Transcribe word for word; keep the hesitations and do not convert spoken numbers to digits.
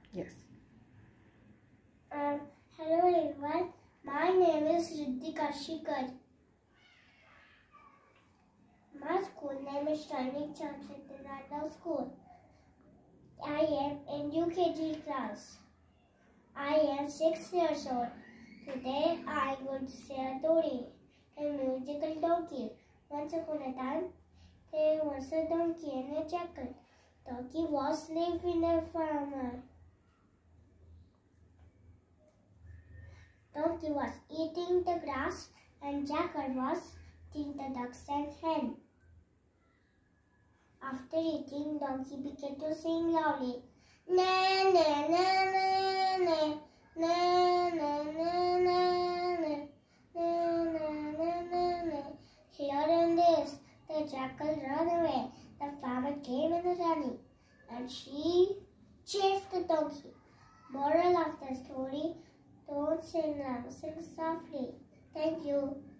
Yes. Um, hello everyone. My name is Riddhi Kashikar. My school name is Turning Chance International School. I am in U K G class. I am six years old. Today I am going to say a story. A musical donkey. Once upon a time, there was a donkey and a jackal. Donkey was living in a farmer. Donkey was eating the grass and jackal was eating the ducks and hen. After eating, donkey began to sing loudly. Na na na na na na na na na na na na na. Hearing this, the jackal ran away. The farmer came in the running and she chased the donkey. Moral of the story: don't sing loud, sing softly. Thank you.